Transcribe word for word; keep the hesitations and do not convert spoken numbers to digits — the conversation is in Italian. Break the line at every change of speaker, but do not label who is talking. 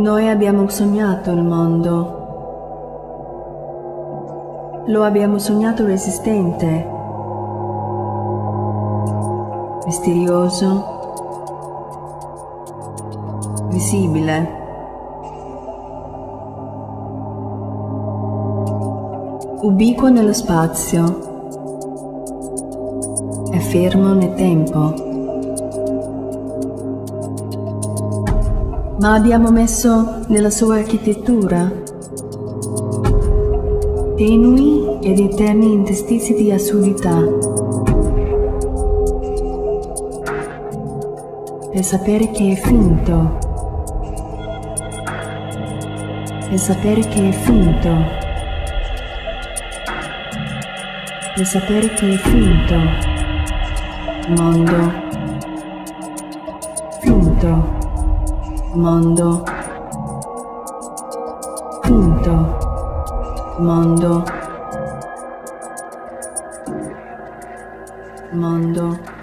Noi abbiamo sognato il mondo. Lo abbiamo sognato resistente, misterioso, visibile. Ubiquo nello spazio, è fermo nel tempo. Ma abbiamo messo nella sua architettura tenui ed eterni interstizi di assurdità, per sapere che è finto, per sapere che è finto, per sapere che è finto, mondo, finto. Mondo, finto, mondo, mondo.